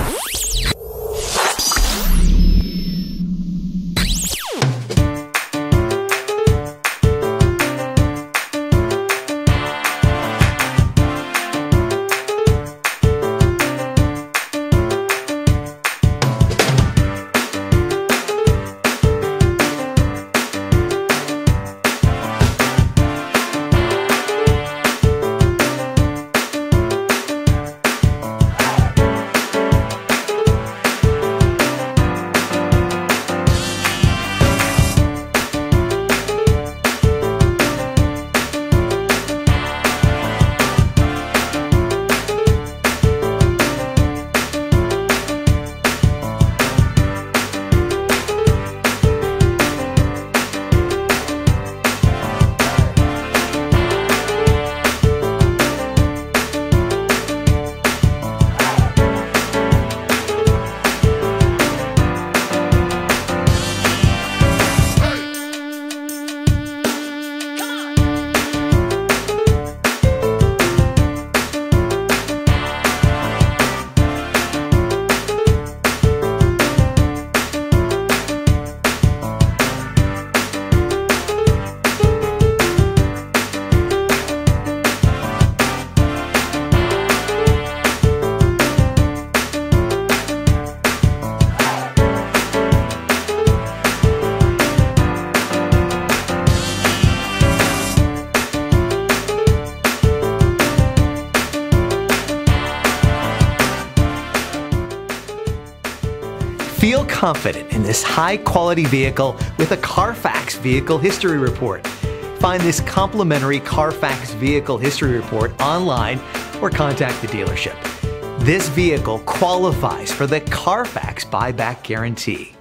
Feel confident in this high-quality vehicle with a Carfax Vehicle History Report. Find this complimentary Carfax Vehicle History Report online or contact the dealership. This vehicle qualifies for the Carfax Buyback Guarantee.